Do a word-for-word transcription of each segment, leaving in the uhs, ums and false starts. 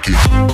Lucky.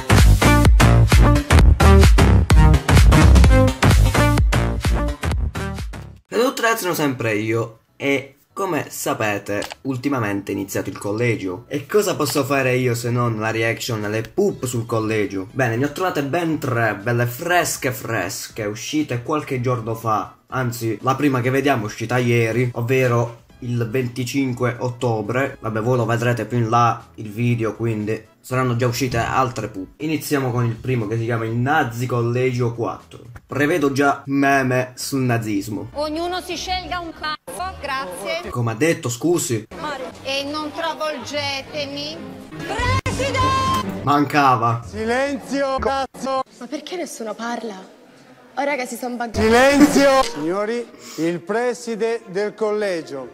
Saluti ragazzi, sono sempre io e come sapete ultimamente è iniziato il collegio. E cosa posso fare io se non la reaction alle pup sul collegio? Bene, ne ho trovate ben tre, belle fresche fresche, uscite qualche giorno fa. Anzi, la prima che vediamo è uscita ieri, ovvero il venticinque ottobre. Vabbè, voi lo vedrete più in là il video, quindi saranno già uscite altre pup. Iniziamo con il primo che si chiama il Nazi Collegio quattro. Prevedo già meme sul nazismo. Ognuno si scelga un cazzo, grazie. Come ha detto, scusi? E non travolgetemi. Presidente! Mancava. Silenzio, cazzo! Ma perché nessuno parla? Oh ragazzi, sono bagati. Silenzio! Signori, il preside del collegio.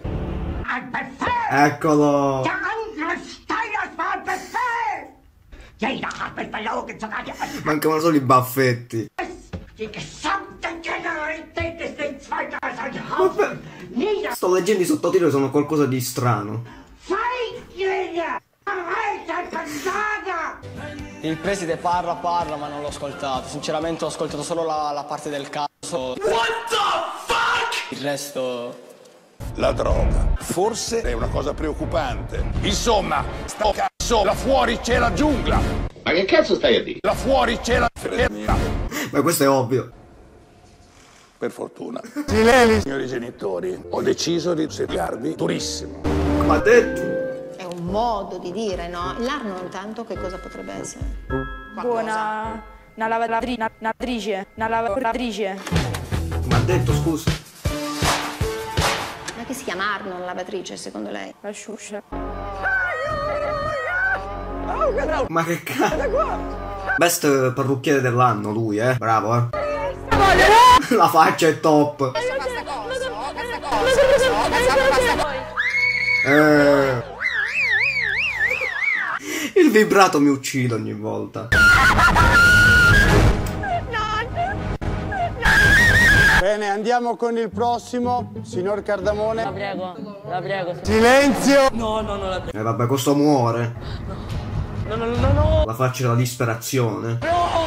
Eccolo. Mancavano solo i baffetti. Vabbè. Sto leggendo i sottotitoli, sono qualcosa di strano. Il preside parla, parla, ma non l'ho ascoltato. Sinceramente ho ascoltato solo la, la parte del cazzo. What the fuck? Il resto... La droga. Forse è una cosa preoccupante. Insomma, sto cazzo, là fuori c'è la giungla. Ma che cazzo stai a dire? Là fuori c'è la... Ma questo è ovvio. Per fortuna. Silenzio! Signori genitori, ho deciso di spiegarvi durissimo. Come ha detto? È un modo di dire, no? L'arno intanto che cosa potrebbe essere? Buona... Una lavatrice, una lavatrice, una lavatrice. Come ha detto, scusa? Ma che si chiama Arno, una lavatrice, secondo lei? La sciuscia. Ma che cazzo? Best parrucchiere dell'anno lui, eh. Bravo, eh. La faccia è top. Eh. Il vibrato mi uccide ogni volta. Bene, andiamo con il prossimo, signor Cardamone. La prego, la prego. Silenzio! No, no, no, la prego. E vabbè, questo muore. No, no, no, no. La faccia della disperazione.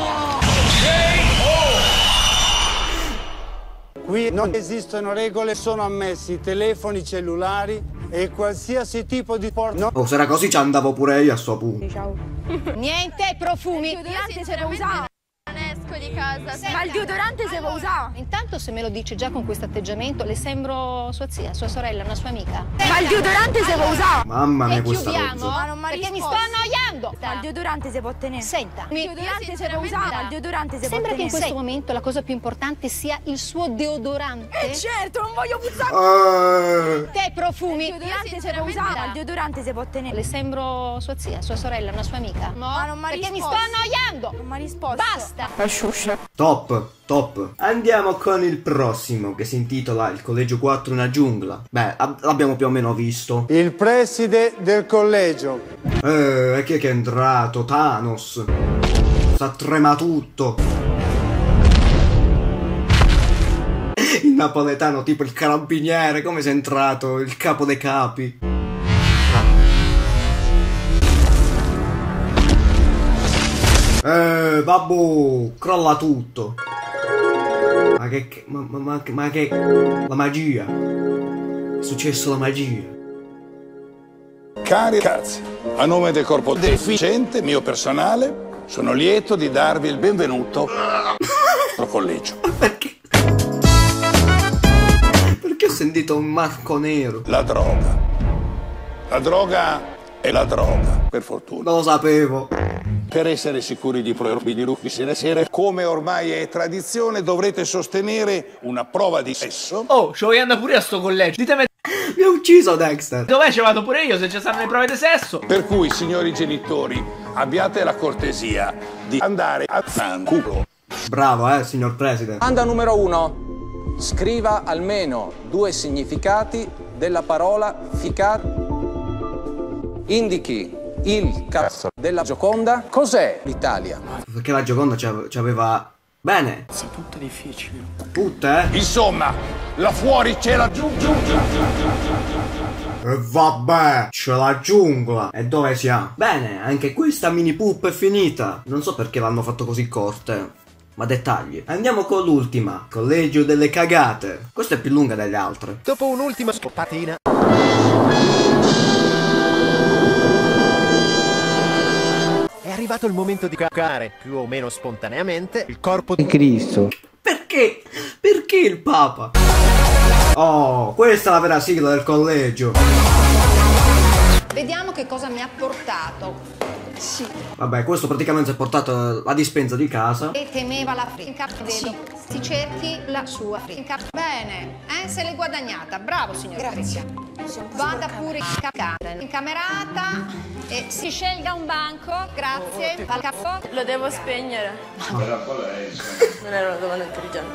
Qui non esistono regole, sono ammessi telefoni cellulari e qualsiasi tipo di porno. No. Oh, se era così ci andavo pure io a sto punto. Ciao. Niente profumi. Il deodorante si può usare. Non esco di casa. Senta, Ma il deodorante si può usare. Intanto se me lo dice già con questo atteggiamento, le sembro sua zia, sua sorella, una sua amica. Ma il deodorante si può usare. Mamma mia, E questa chiudiamo, rozza. Ma non m'ha perché mi sto risposto. annoiando. Ma il deodorante si può tenere. Senta, Il deodorante si può usare. Ma il deodorante si può sembra che tenere. in questo momento la cosa più importante sia il suo deodorante. Eh certo, non voglio puzzare. Eh. Te profumi. Il deodorante si può usare. Ma il deodorante si può tenere. Le sembro sua zia, sua sorella, una sua amica. No, Ma non m'ha perché risposto. mi sto annoiando. Non mi ha risposto. Basta. La sciuscia. Top, top. Andiamo con il prossimo che si intitola Il Collegio quattro una giungla. Beh, l'abbiamo più o meno visto. Il preside del collegio. Eh, e chi è che è entrato? Thanos. Sta trema tutto. Il napoletano tipo il carabiniere. Come sei entrato? Il capo dei capi. Eh, babbo, crolla tutto. Ma che... Ma, ma, ma, ma che... La magia. È successo la magia. Cari ragazzi, a nome del corpo deficiente mio personale, sono lieto di darvi il benvenuto al collegio. Perché? Perché ho sentito un marco nero? La droga. La droga è la droga, per fortuna. Non lo sapevo. Per essere sicuri di proibire di ruffi sera sera, come ormai è tradizione, dovrete sostenere una prova di sesso. Oh, ci voglio andare pure a sto collegio. Ditemi Mi ha ucciso Dexter. dov'è ci vado pure io se ci stanno le prove di sesso. Per cui, signori genitori, abbiate la cortesia di andare a fanculo. Bravo, eh, signor Presidente. Domanda numero uno. Scriva almeno due significati della parola ficat. Indichi il cazzo della Gioconda. Cos'è l'Italia? Perché la Gioconda c'aveva Bene. È tutto difficile. Tutte? Insomma, là fuori c'è la giù, giù, giù. E vabbè, c'è la giungla. E dove siamo? Bene, anche questa mini poop è finita. Non so perché l'hanno fatto così corte, ma dettagli. Andiamo con l'ultima, Collegio delle cagate. Questa è più lunga delle altre. Dopo un'ultima scoppatina. È arrivato il momento di cagare, più o meno spontaneamente, il corpo di Cristo. Perché? Perché il Papa? Oh, questa è la vera sigla del collegio. Vediamo che cosa mi ha portato. Sì. Vabbè, questo praticamente si è portato la dispensa di casa. E temeva la frinca. Vedo. Sì. Ti cerchi la sua frinca. Bene, eh? Se l'è guadagnata. Bravo, signor Grazie. Vada pure in cacata, incamerata e si scelga un banco. Grazie. Al caffè. Lo devo spegnere. Era lei. Non era una domanda intelligente.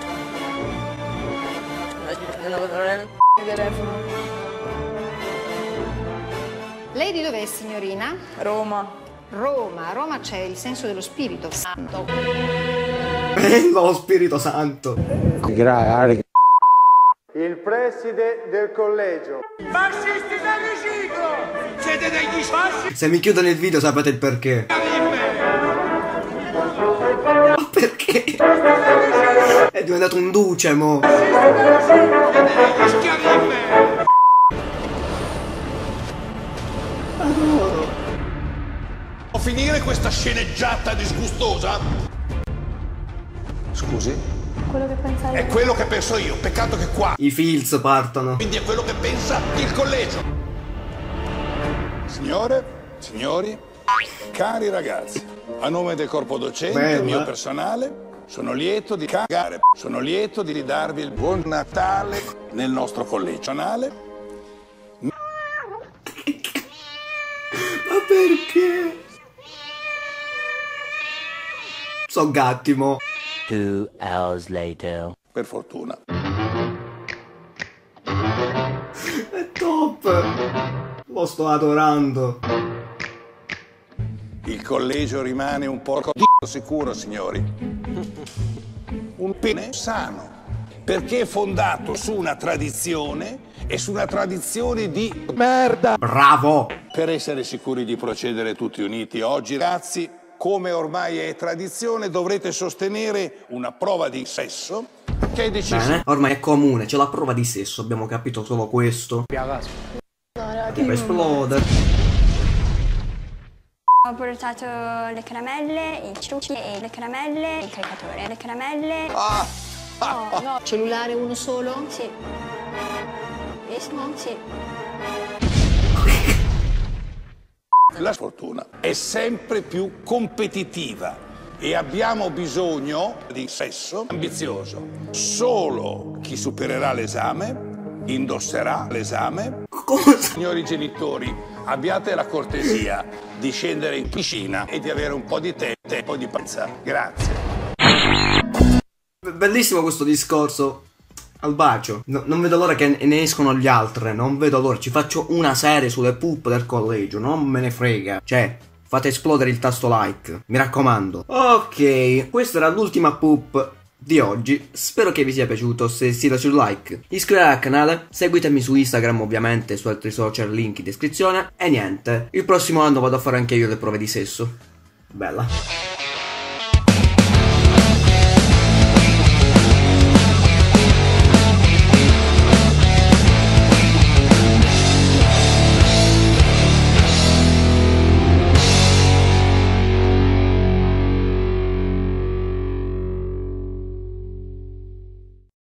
Non è il telefono. Lei di dov'è, signorina? Roma. Roma. A Roma c'è il senso dello Spirito Santo. Bello Spirito Santo. Il preside del collegio. Fascisti del riciclo! Siete degli fascisti! Se mi chiudono il video sapete il perché. Ma perché? È diventato un duce, mo. Adoro. Può finire questa sceneggiata disgustosa? Scusi? Quello che pensavi. È quello che penso io, peccato che qua. I Fields partono. Quindi è quello che pensa il collegio. Signore, signori, cari ragazzi, a nome del corpo docente e del mio personale, sono lieto di cagare. Sono lieto di ridarvi il buon Natale nel nostro collegio. Natale. Ma perché? So gatti, mo. Two hours later. Per fortuna. È top. Lo sto adorando. Il collegio rimane un porco di sicuro, signori. Un pene sano. Perché è fondato su una tradizione e su una tradizione di merda. Bravo. Per essere sicuri di procedere tutti uniti oggi, ragazzi, come ormai è tradizione, dovrete sostenere una prova di sesso che è decisa. Bene, ormai è comune, c'è la prova di sesso, abbiamo capito solo questo. Tipo esplode. Ho portato le caramelle, i ciucci e le caramelle, il caricatore, le caramelle. Ah! Oh, no. Cellulare uno solo? Sì. Visto? Sì. La sfortuna è sempre più competitiva e abbiamo bisogno di sesso ambizioso. Solo chi supererà l'esame indosserà l'esame. Cosa? Signori genitori, abbiate la cortesia di scendere in piscina e di avere un po' di tempo e un po' di panza. Grazie. Bellissimo questo discorso. Al bacio. No, non vedo l'ora che ne escono gli altri. Non vedo l'ora. Ci faccio una serie sulle poop del collegio. Non me ne frega. Cioè, fate esplodere il tasto like. Mi raccomando. Ok, questa era l'ultima poop di oggi. Spero che vi sia piaciuto. Se sì, lasciate un like. Iscrivetevi al canale. Seguitemi su Instagram, ovviamente, su altri social, link in descrizione. E niente. Il prossimo anno vado a fare anche io le prove di sesso. Bella.